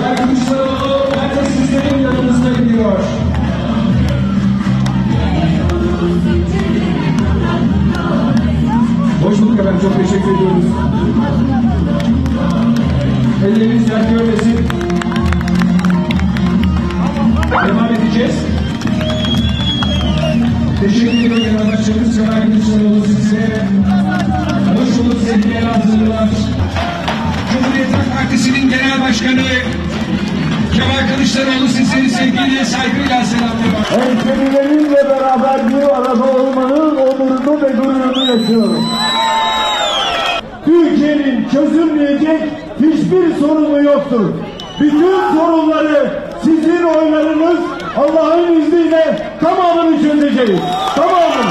Kemal Kılıçdaroğlu bence sizlerin yanınızda gidiyor. Hoş bulduk efendim, çok teşekkür ediyoruz. Elleriniz yer görmesin. Devam edeceğiz. Teşekkür ediyorum Genel Başkanımız Kemal Kılıçdaroğlu size. Hoş bulduk sevgili Elazığlılar. Cumhuriyet Halk Partisi'nin Genel Başkanı Kemal Kılıçdaroğlu sizleri sevgiyle, saygıyla selamlıyor. Hemşerilerimle beraber bir arada olmanın onurunu ve gururunu yaşıyorum. Türkiye'nin çözülmeyecek hiçbir sorunu yoktur. Bütün sorunları sizin oylarınız Allah'ın izniyle tamamını çözeceğiz. Tamamını.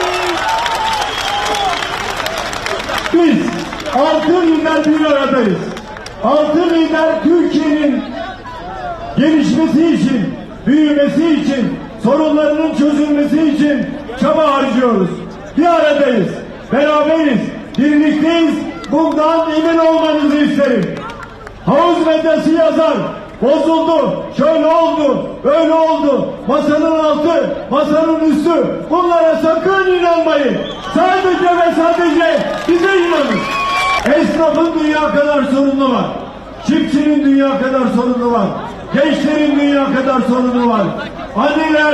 Biz 6 lider bir aradayız. 6 lider Türkiye'nin gelişmesi için, büyümesi için, sorunlarının çözülmesi için çaba harcıyoruz. Bir aradayız, beraberiz, birlikteyiz. Bundan emin olmanızı isterim. Havuz medyası yazar, bozuldu, şöyle oldu, böyle oldu, masanın altı, masanın üstü. Bunlara sakın inanmayın. Sadece ve sadece bize inanın. Esnafın dünya kadar sorunu var. Çiftçinin dünya kadar sorunu var. Gençlerin dünya kadar sorunu var. Anneler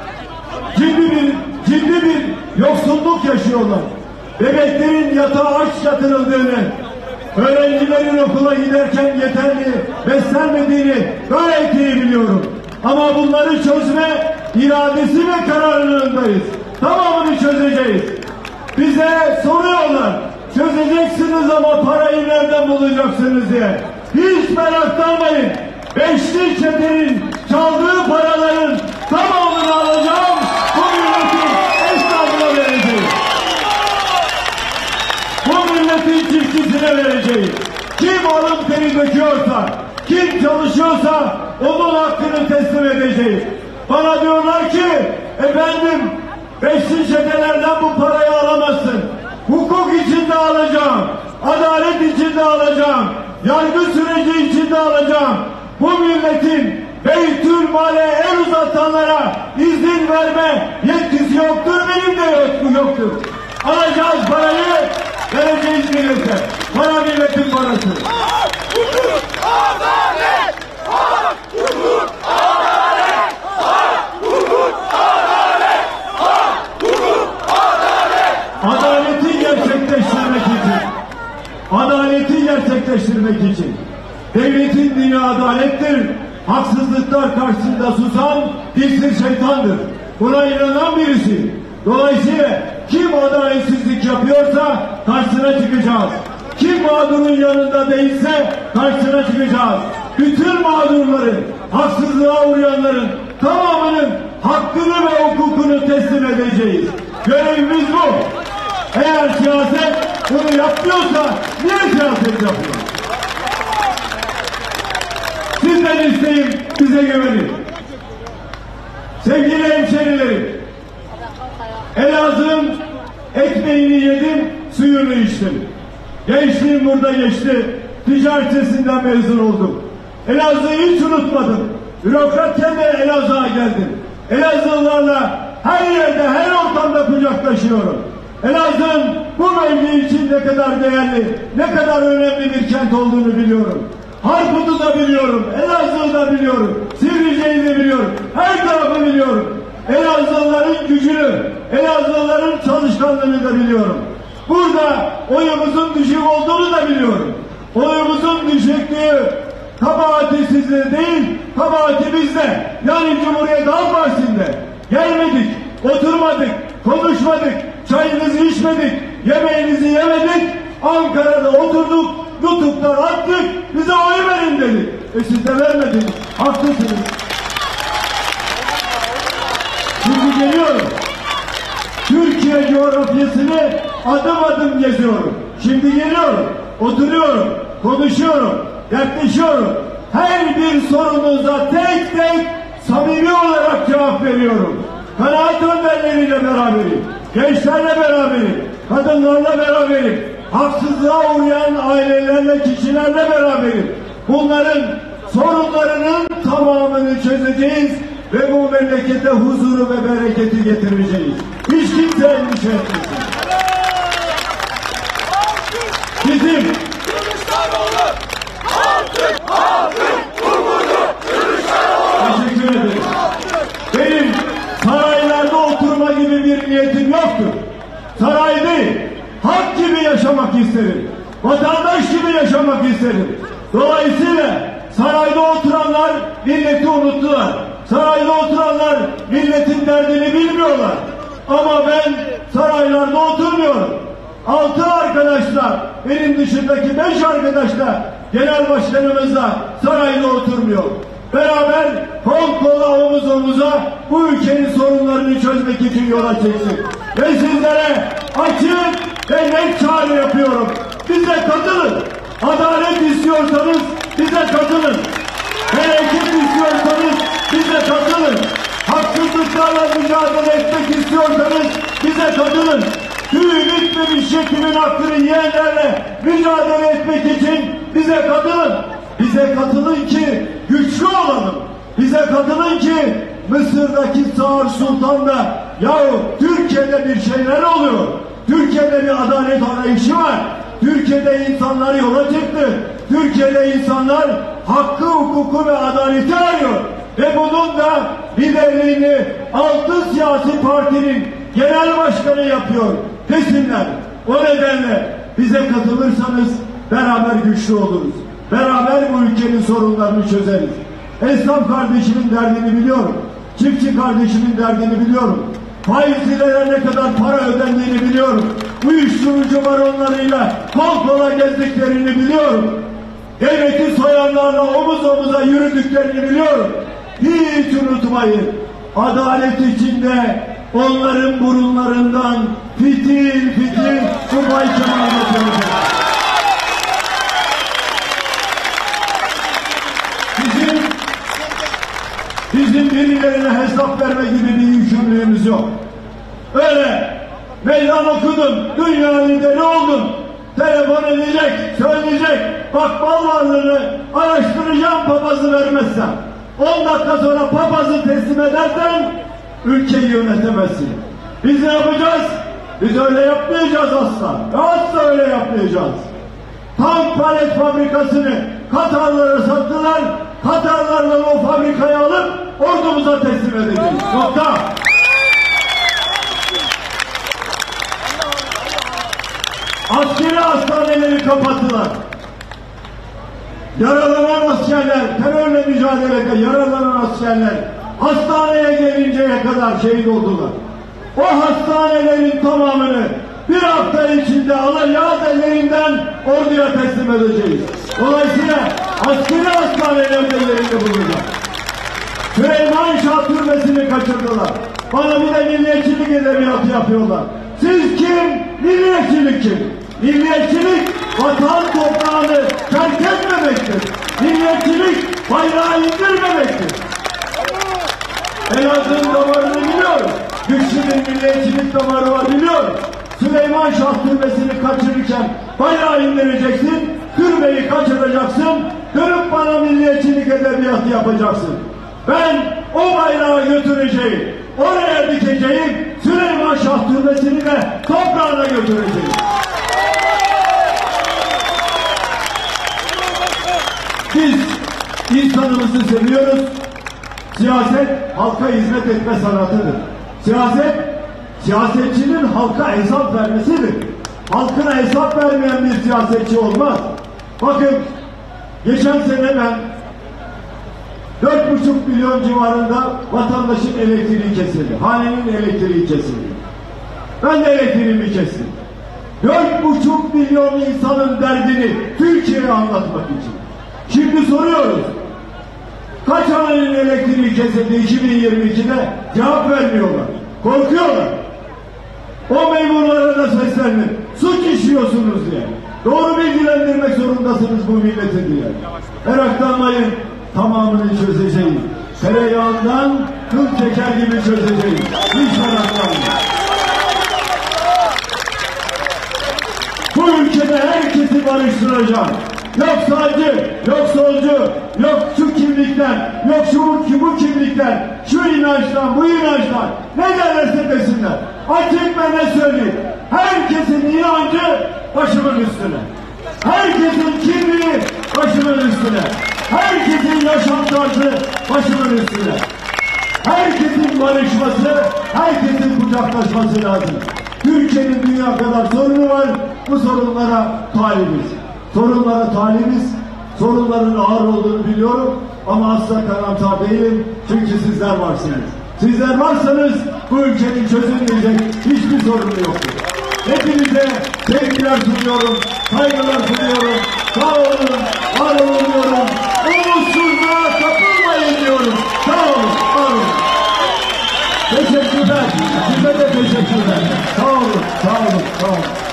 ciddi bir yoksulluk yaşıyorlar. Bebeklerin yatağa aç yatırıldığını, öğrencilerin okula giderken yeterli beslenmediğini gayet iyi biliyorum. Ama bunları çözme iradesi ve kararlılığındayız. Tamamını çözeceğiz. Bize soruyorlar, çözeceksiniz ama parayı nereden bulacaksınız diye. Hiç meraklanmayın. Beşli çetenin çaldığı paraların tamamını alacağım. Bu milletin esnafına vereceğim. Bu milletin çiftçisine vereceğim. Kim alın teri döküyorsa, kim çalışıyorsa onun hakkını teslim edeceğim. Bana diyorlar ki, efendim beşli çetelerden bu parayı alamazsın. Hukuk içinde alacağım. Adalet içinde alacağım. Yargı süreci içinde alacağım. Bu milletin Beytülmal'e el uzatanlara izin verme yetkisi yoktur, benim de yoktur. Alacağız parayı, vereceğiz millete. Para milletin parası. Hukuk, adalet! Hukuk, adalet! Hukuk, adalet! Hukuk, adalet! Adaleti gerçekleştirmek için devletin dini adalettir. Haksızlıklar karşısında susan dilsiz şeytandır. Buna inanan birisi. Dolayısıyla kim adaletsizlik yapıyorsa karşısına çıkacağız. Kim mağdurun yanında değilse karşısına çıkacağız. Bütün mağdurların, haksızlığa uğrayanların tamamının hakkını ve hukukunu teslim edeceğiz. Görevimiz bu. Eğer siyaset bunu yapmıyorsa niye siyaset yapıyor? Sizden isteğim, bize güvenin. Sevgili hemşerilerim, Elazığ'ın ekmeğini yedim, suyunu içtim. Gençliğim burada geçti, ticaret lisesinden mezun oldum. Elazığ'ı hiç unutmadım. Bürokratken de Elazığ'a geldim. Elazığlılarla her yerde, her ortamda kucaklaşıyorum. Elazığ'ın bu mevki için ne kadar değerli, ne kadar önemli bir kent olduğunu biliyorum. Harput'u da biliyorum, Elazığ'ı da biliyorum, Sivrice'yi de biliyorum, her tarafı biliyorum. Elazığlıların gücünü, Elazığlıların çalışkanlığını da biliyorum. Burada oyumuzun düşük olduğunu da biliyorum. Oyumuzun düşüklüğü kabahati sizde değil, kabahati bizde. Yani Cumhuriyet Halk Partisi'nde. Gelmedik, oturmadık, konuşmadık, çayınızı içmedik, yemeğinizi yemedik. Ankara'da oturduk, YouTube'dan attık, bize oy verin dedik. Siz de vermediniz, haklısınız. Şimdi geliyorum. Türkiye coğrafyasını adım adım geziyorum. Şimdi geliyorum, oturuyorum, konuşuyorum, dertleşiyorum. Her bir sorunuza tek tek samimi olarak cevap veriyorum. Kanaat önderleriyle beraberim, gençlerle beraberim, kadınlarla beraberim, haksızlığa uğrayan ailelerle, kişilerle beraberim. Bunların sorunlarının tamamını çözeceğiz ve bu memlekete huzuru ve bereketi getireceğiz. Hiç kimse endişe etmesin. Bizim Kılıçdaroğlu! Halkın umudu Kılıçdaroğlu! teşekkür ederim. Benim saraylarda oturma gibi bir niyetim yoktur. Saray değil, halk gibi yaşamak isterim. Vatandaş gibi yaşamak isterim. Dolayısıyla sarayda oturanlar milleti unuttular. Sarayda oturanlar milletin derdini bilmiyorlar. Ama ben saraylarda oturmuyorum. 6 arkadaşla, benim dışındaki 5 arkadaşla, genel başkanımız da sarayda oturmuyor. Beraber kol kola omuz omuza bu ülkenin sorunlarını çözmek için yola çıktık. Ve sizlere açık ve net çağrı yapıyorum. Bize katılın. Adalet istiyorsanız bize katılın. Bereket istiyorsanız bize katılın. Haksızlıklarla mücadele etmek istiyorsanız bize katılın. Tüyü bitmemiş şeklin hakkını yiyenlerle mücadele etmek için bize katılın. Bize katılın ki güçlü olalım. Bize katılın ki Mısır'daki Sağır Sultan da yahu Türkiye'de bir şeyler oluyor. Türkiye'de bir adalet arayışı var. Türkiye'de insanlar yola çıktı. Türkiye'de insanlar hakkı, hukuku ve adaleti arıyor. Ve bunun da liderliğini 6 siyasi partinin genel başkanı yapıyor desinler. O nedenle bize katılırsanız beraber güçlü oluruz. Beraber bu ülkenin sorunlarını çözeriz. Esnaf kardeşimin derdini biliyorum. Çiftçi kardeşimin derdini biliyorum. Faizcilere ne kadar para ödendiğini biliyorum. Uyuşturucu baronlarıyla kol kola gezdiklerini biliyorum. Devleti soyanlarla omuz omuza yürüdüklerini biliyorum. Hiç unutmayın. Adalet içinde onların burunlarından fitil fitil Subay Kemal geçirecek. Bizim birilerine hesap verme gibi bir yükümlülüğümüz yok. Öyle meydan okudun, dünya lideri oldun, telefon edecek, söyleyecek, bak mal varlığını araştıracağım papazı vermezsen, 10 dakika sonra papazı teslim edersen ülkeyi yönetemezsin. Biz ne yapacağız? Biz öyle yapmayacağız asla. Asla öyle yapmayacağız. Tank palet fabrikasını Katarlara sattılar. Katarlarla o fabrikayı alıp ordumuza teslim edeceğiz. Nokta. Askeri hastaneleri kapattılar. Yaralanan askerler, terörle mücadelede yaralanan askerler hastaneye gelinceye kadar şehit oldular. O hastanelerin tamamını bir hafta içinde alacağız ellerinden orduya teslim edeceğiz. Dolayısıyla askeri hastanelerde yerinde bulunacak. Süleyman Şah Türbesi'ni kaçırdılar. Bana bir de milliyetçilik edebiyatı yapıyorlar. Siz kim? Milliyetçilik kim? Milliyetçilik vatan toprağını terk etmemektir. Milliyetçilik bayrağı indirmemektir. Elazığ'ın damarını biliyorum. Güçlü'nün milliyetçilik damarı var biliyorum. Süleyman Şah Türbesi'ni kaçırırken bayrağı indireceksin, türbeyi kaçıracaksın, dönüp bana milliyetçilik edebiyatı yapacaksın. Ben o bayrağı götüreceğim, oraya dikeceğim, Süleyman Şah Türbesi'ni de toprağına götüreceğim. Biz insanımızı seviyoruz. Siyaset halka hizmet etme sanatıdır. Siyasetçinin halka hesap vermesidir. Halkına hesap vermeyen bir siyasetçi olmaz. Bakın, geçen sene ben 4,5 milyon civarında vatandaşın elektriği kesildi. Hanenin elektriği kesildi. Ben de elektriğimi kestim. 4,5 milyon insanın derdini Türkiye'ye anlatmak için. Şimdi soruyoruz. Kaç hanenin elektriği kesildi 2022'de? Cevap vermiyorlar. Korkuyorlar. O memurlara da seslendim. Suç işliyorsunuz diye. Doğru bilgilendirmek zorundasınız bu milleti diye. Meraklanmayın. Tamamını çözeceğiz. Tereyağından kıl çeker gibi çözeceğiz. Hiç meraklanmayın. Bu ülkede herkesi barıştıracağım. yok sağcı, yok solcu, yok şu kimlikten, yok bu kimlikten, şu inançtan, bu inançtan, ne derlerse desinler. Açık ve ne söyleyeyim? Herkesin inancı başımın üstüne. Herkesin kimliği başımın üstüne. Herkesin yaşam tarzı başımın üstüne. Herkesin barışması, herkesin kucaklaşması lazım. Türkiye'nin dünya kadar sorunu var, bu sorunlara talibiz. Sorunlara talibiz, sorunların ağır olduğunu biliyorum ama asla karamsar değilim çünkü sizler varsınız. Sizler varsanız bu ülkenin çözülmeyecek hiçbir sorunu yoktur. Hepinize sevgiler sunuyorum, saygılar sunuyorum. Sağ olun, var olun diyorum. Umutsuzluğa kapılmayın diyorum. Sağ olun, var olun. Teşekkürler. Size de teşekkürler. Sağ olun, sağ olun, sağ olun.